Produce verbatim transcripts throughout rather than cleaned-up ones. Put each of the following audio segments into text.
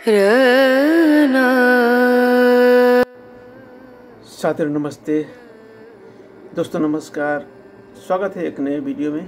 साथियों नमस्ते, दोस्तों नमस्कार। स्वागत है एक नए वीडियो में।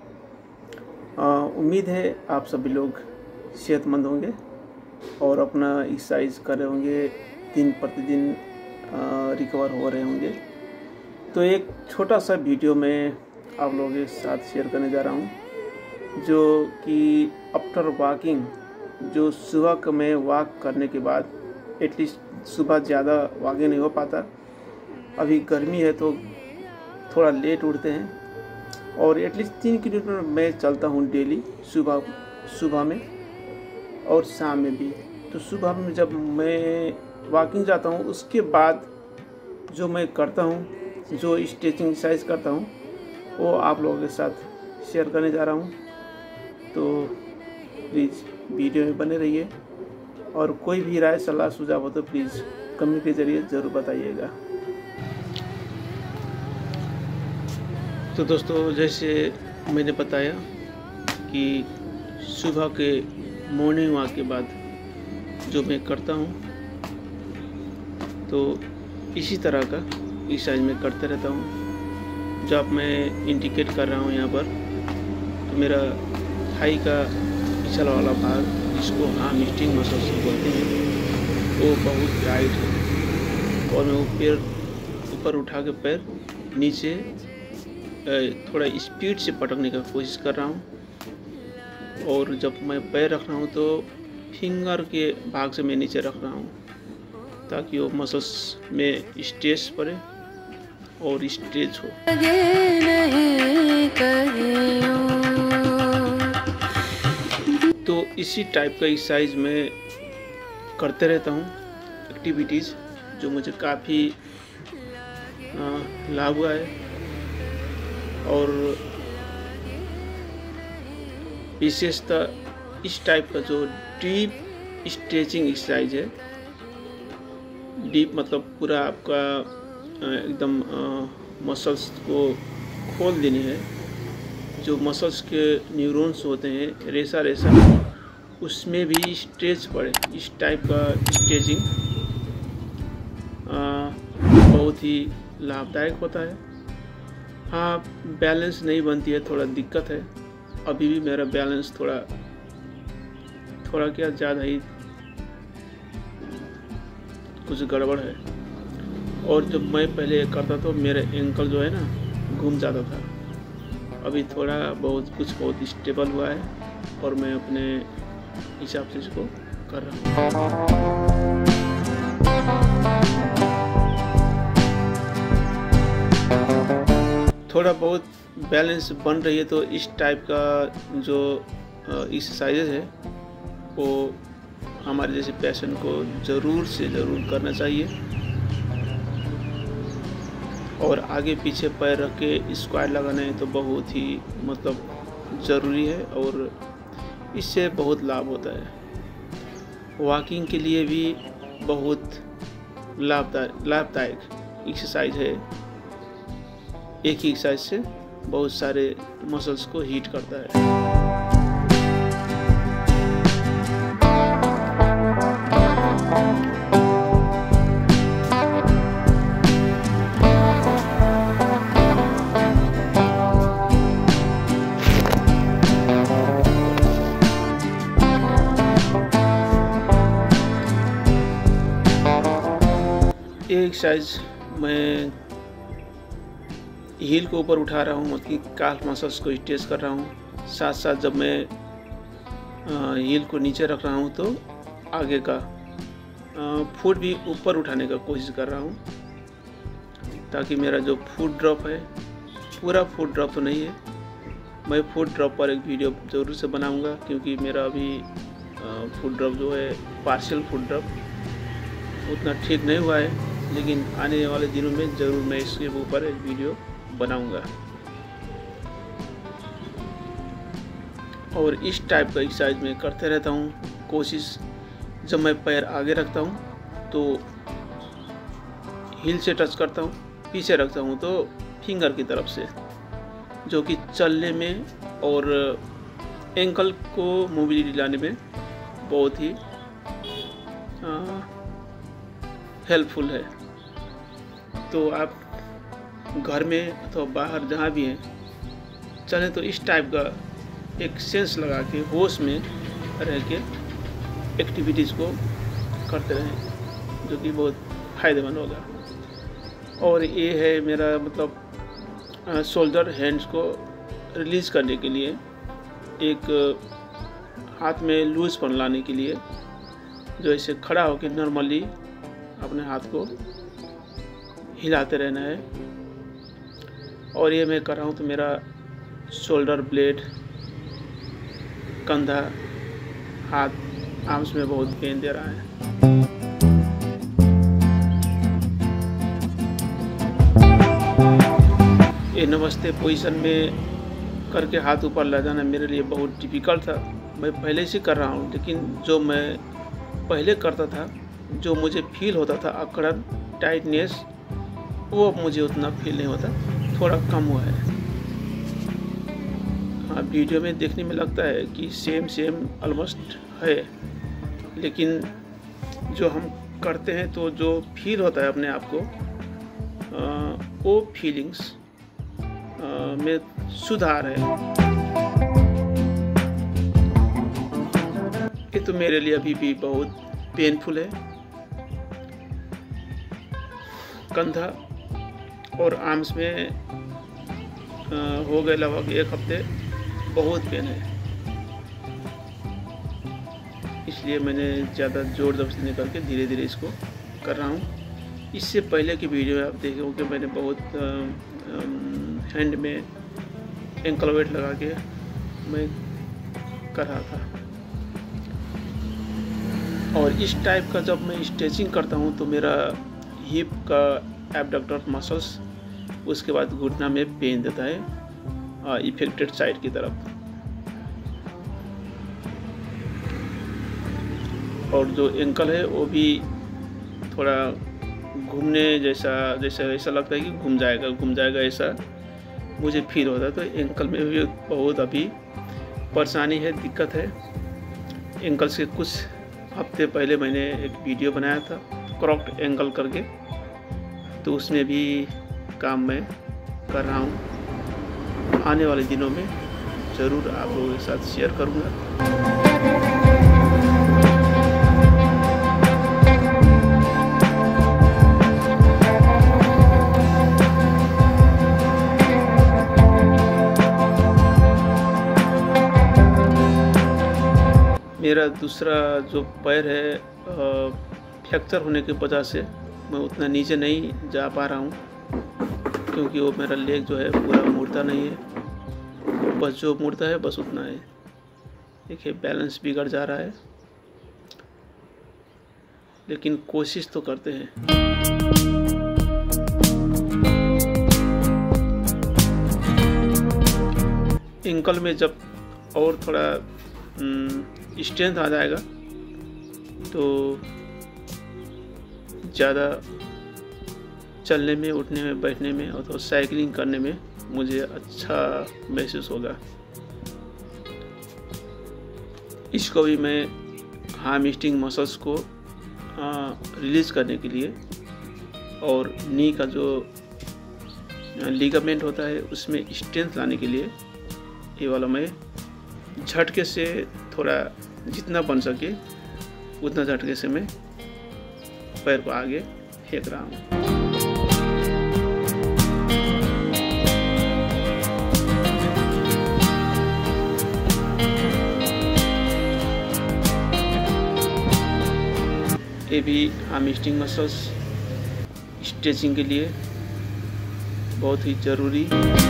उम्मीद है आप सभी लोग सेहतमंद होंगे और अपना एक्सरसाइज कर रहे होंगे, दिन प्रतिदिन रिकवर हो रहे होंगे। तो एक छोटा सा वीडियो मैं आप लोगों के साथ शेयर करने जा रहा हूँ, जो कि आफ्टर वॉकिंग, जो सुबह को मैं वॉक करने के बाद, एटलीस्ट सुबह ज़्यादा वॉकिंग नहीं हो पाता, अभी गर्मी है तो थोड़ा लेट उठते हैं, और एटलीस्ट तीन किलोमीटर मैं चलता हूँ डेली, सुबह सुबह में और शाम में भी। तो सुबह में जब मैं वॉकिंग जाता हूँ, उसके बाद जो मैं करता हूँ, जो स्ट्रेचिंग एक्सरसाइज करता हूँ, वो आप लोगों के साथ शेयर करने जा रहा हूँ। तो प्लीज़ वीडियो में बने रहिए, और कोई भी राय सलाह सुझाव हो तो प्लीज़ कमेंट के ज़रिए ज़रूर बताइएगा। तो दोस्तों, जैसे मैंने बताया कि सुबह के मॉर्निंग वॉक के बाद जो मैं करता हूँ, तो इसी तरह का एक्सरसाइज मैं करते रहता हूँ। जब मैं इंडिकेट कर रहा हूँ यहाँ पर, तो मेरा थाई का पिछला वाला भाग, जिसको हम स्टिंग मसल्स बोलते हैं, वो बहुत टाइट है, और मैं वो पैर ऊपर उठा के पैर नीचे थोड़ा स्पीड से पटकने का कोशिश कर रहा हूँ। और जब मैं पैर रख रहा हूँ तो फिंगर के भाग से मैं नीचे रख रहा हूँ, ताकि वो मसल्स में स्ट्रेस पड़े और स्ट्रेच हो। तो इसी टाइप का एक्सरसाइज मैं करते रहता हूँ, एक्टिविटीज़ जो मुझे काफ़ी लाभ हुआ है। और विशेषतः इस टाइप का जो डीप स्ट्रेचिंग एक्सरसाइज है, डीप मतलब पूरा आपका एकदम मसल्स को खोल देनी है। जो मसल्स के न्यूरॉन्स होते हैं रेसा रेसा, उसमें भी स्ट्रेच पड़े, इस टाइप का स्ट्रेचिंग बहुत ही लाभदायक होता है। हाँ, बैलेंस नहीं बनती है, थोड़ा दिक्कत है। अभी भी मेरा बैलेंस थोड़ा थोड़ा क्या ज़्यादा ही कुछ गड़बड़ है। और जब मैं पहले करता तो मेरे एंकल जो है ना, घूम जाता था। अभी थोड़ा बहुत कुछ बहुत स्टेबल हुआ है, और मैं अपने हिसाब से इसको कर रहा हूँ। थोड़ा बहुत बैलेंस बन रही है, तो इस टाइप का जो एक्सरसाइजेज है वो हमारे जैसे पेशेंट को ज़रूर से ज़रूर करना चाहिए। और आगे पीछे पैर रख के स्क्वाट लगाना है तो बहुत ही मतलब ज़रूरी है, और इससे बहुत लाभ होता है। वॉकिंग के लिए भी बहुत लाभदायक लाभदायक एक्सरसाइज है। एक ही एक्सरसाइज से बहुत सारे मसल्स को हीट करता है। ये एक्सरसाइज मैं हील को ऊपर उठा रहा हूँ, मतलब कि काफ मसल्स को स्ट्रेच कर रहा हूँ। साथ साथ जब मैं हील को नीचे रख रहा हूँ तो आगे का फुट भी ऊपर उठाने का कोशिश कर रहा हूँ, ताकि मेरा जो फुट ड्रॉप है, पूरा फुट ड्रॉप तो नहीं है, मैं फुट ड्रॉप पर एक वीडियो ज़रूर से बनाऊँगा, क्योंकि मेरा अभी फुट ड्रॉप जो है, पार्शियल फुट ड्रॉप उतना ठीक नहीं हुआ है। लेकिन आने वाले दिनों में ज़रूर मैं इसके ऊपर एक वीडियो बनाऊंगा। और इस टाइप का एक्सरसाइज मैं करते रहता हूँ। कोशिश, जब मैं पैर आगे रखता हूँ तो हील से टच करता हूँ, पीछे रखता हूँ तो फिंगर की तरफ से, जो कि चलने में और एंकल को मोबिलिटी लाने में बहुत ही हेल्पफुल है। तो आप घर में अथवा बाहर जहाँ भी हैं चलें तो इस टाइप का एक सेंस लगा के होश में रह के एक्टिविटीज़ को करते रहें, जो कि बहुत फ़ायदेमंद होगा। और ये है मेरा मतलब शोल्डर हैंड्स को रिलीज़ करने के लिए, एक हाथ में लूज़पन लाने के लिए, जो ऐसे खड़ा होकर नॉर्मली अपने हाथ को हिलाते रहना है। और ये मैं कर रहा हूँ तो मेरा शोल्डर ब्लेड, कंधा, हाथ, आर्म्स में बहुत पेन दे रहा है। ये नमस्ते पोजीशन में करके हाथ ऊपर ले जाना मेरे लिए बहुत डिफ़िकल्ट था। मैं पहले से कर रहा हूँ, लेकिन जो मैं पहले करता था, जो मुझे फील होता था अकड़न, टाइटनेस, वो अब मुझे उतना फील नहीं होता, थोड़ा कम हुआ है। हाँ, वीडियो में देखने में लगता है कि सेम सेम ऑलमोस्ट है, लेकिन जो हम करते हैं तो जो फील होता है अपने आप को, आ, वो फीलिंग्स में सुधार है। ये तो मेरे लिए अभी भी बहुत पेनफुल है। कंधा और आर्म्स में आ, हो गए लगभग एक हफ्ते बहुत पेन है, इसलिए मैंने ज़्यादा जोर जबरदस्ती नहीं करके धीरे धीरे इसको कर रहा हूँ। इससे पहले की वीडियो में आप देखोगे मैंने बहुत आ, आ, हैंड में एंकल वेट लगा के मैं कर रहा था। और इस टाइप का जब मैं स्ट्रेचिंग करता हूँ तो मेरा हिप का एब्डक्टर मसल्स, उसके बाद घुटना में पेन देता है इफेक्टेड साइड की तरफ। और जो एंकल है वो भी थोड़ा घूमने जैसा जैसा ऐसा लगता है कि घूम जाएगा घूम जाएगा ऐसा मुझे फील होता है। तो एंकल में भी बहुत अभी परेशानी है, दिक्कत है। एंकल से कुछ हफ्ते पहले मैंने एक वीडियो बनाया था क्रॉक्ड एंकल करके, तो उसमें भी काम मैं कर रहा हूँ। आने वाले दिनों में ज़रूर आप लोगों के साथ शेयर करूँगा। मेरा दूसरा जो पैर है फ्रैक्चर होने की वजह से मैं उतना नीचे नहीं जा पा रहा हूँ, क्योंकि वो मेरा लेग जो है पूरा मुड़ता नहीं है, बस जो मुड़ता है बस उतना है। देखिए बैलेंस बिगड़ जा रहा है, लेकिन कोशिश तो करते हैं। एंकल में जब और थोड़ा स्ट्रेंथ आ जाएगा तो ज़्यादा चलने में, उठने में, बैठने में और तो साइकिलिंग करने में मुझे अच्छा महसूस होगा। इसको भी मैं हैमस्ट्रिंग मसल्स को रिलीज़ करने के लिए और नी का जो लिगामेंट होता है उसमें स्ट्रेंथ लाने के लिए ये वाला मैं झटके से थोड़ा जितना बन सके उतना झटके से मैं पैर को आगे फेंक रहा हूँ। ये भी हैमस्ट्रिंग मसल्स स्ट्रेचिंग के लिए बहुत ही ज़रूरी।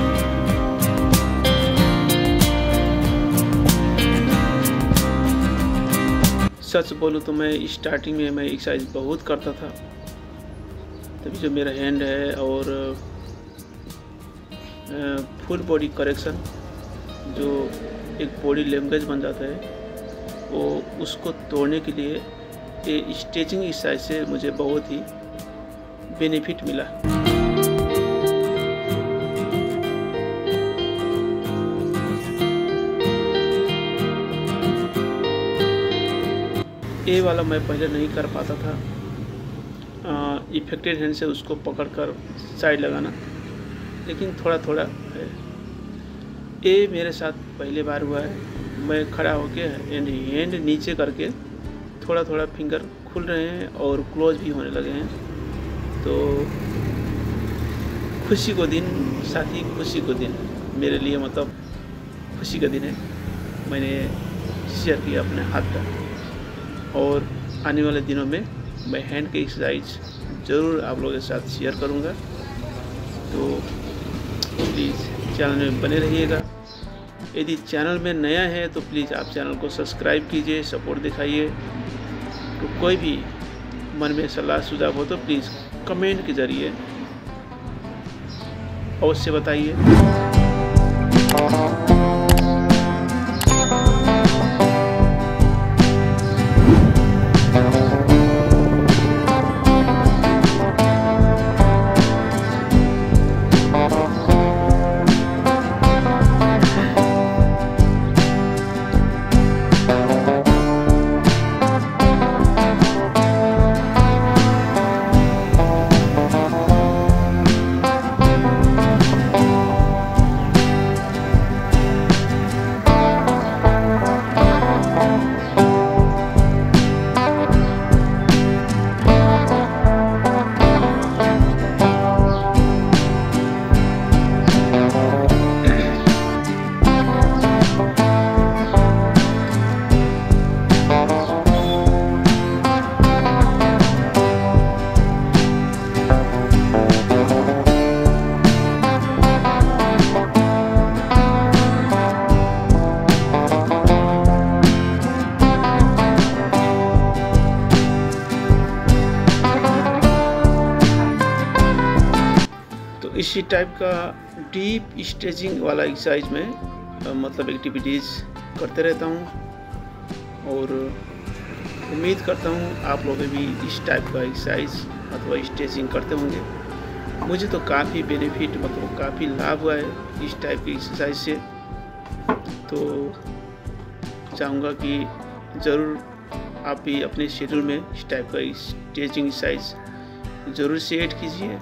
सच बोलूँ तो मैं स्टार्टिंग में मैं एक्सरसाइज बहुत करता था, तभी जो मेरा हैंड है और फुल बॉडी करेक्शन जो एक बॉडी लैंग्वेज बन जाता है, वो उसको तोड़ने के लिए ये स्ट्रेचिंग एक्सरसाइज से मुझे बहुत ही बेनिफिट मिला। ए वाला मैं पहले नहीं कर पाता था, इफेक्टेड हैंड से उसको पकड़कर साइड लगाना, लेकिन थोड़ा थोड़ा है। ए मेरे साथ पहले बार हुआ है। मैं खड़ा होके एंड हैंड नीचे करके थोड़ा थोड़ा फिंगर खुल रहे हैं और क्लोज भी होने लगे हैं। तो खुशी को दिन साथी, खुशी को दिन मेरे लिए मतलब खुशी का दिन है। मैंने शेयर किया अपने हाथ का, और आने वाले दिनों में मैं हैंड के एक्सरसाइज ज़रूर आप लोगों के साथ शेयर करूँगा। तो प्लीज़ चैनल में बने रहिएगा। यदि चैनल में नया है तो प्लीज़ आप चैनल को सब्सक्राइब कीजिए, सपोर्ट दिखाइए। तो कोई भी मन में सलाह सुझाव हो तो प्लीज़ कमेंट के ज़रिए अवश्य बताइए। इसी टाइप का डीप स्ट्रेचिंग वाला एक्सरसाइज में मतलब एक्टिविटीज़ करते रहता हूँ, और उम्मीद करता हूँ आप लोग भी इस टाइप का एक्सरसाइज अथवा स्ट्रेचिंग करते होंगे। मुझे तो काफ़ी बेनिफिट मतलब काफ़ी लाभ हुआ है इस टाइप की एक्सरसाइज से। तो चाहूँगा कि ज़रूर आप भी अपने शेड्यूल में इस टाइप का स्ट्रेचिंग एक्सरसाइज ज़रूर से ऐड कीजिए,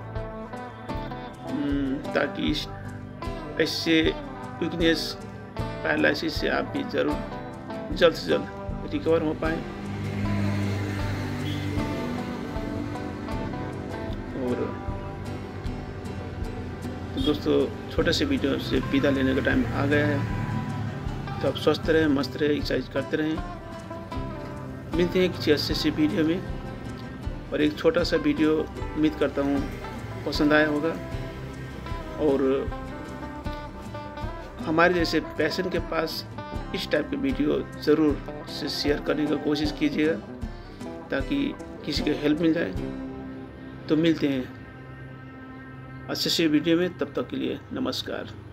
ताकि ऐसे वीकनेस पैरालिसिस से आप भी ज़रूर जल्द से जल्द रिकवर हो पाएँ। और तो दोस्तों, छोटे से वीडियो से विदा लेने का टाइम आ गया है। तो आप स्वस्थ रहें, मस्त रहें, एक्सरसाइज करते रहें। मिलते हैं किसी अच्छे से वीडियो में। और एक छोटा सा वीडियो उम्मीद करता हूँ पसंद आया होगा, और हमारे जैसे पैशन के पास इस टाइप के वीडियो ज़रूर से शेयर करने की कोशिश कीजिएगा, ताकि किसी को हेल्प मिल जाए। तो मिलते हैं अच्छे से वीडियो में, तब तक के लिए नमस्कार।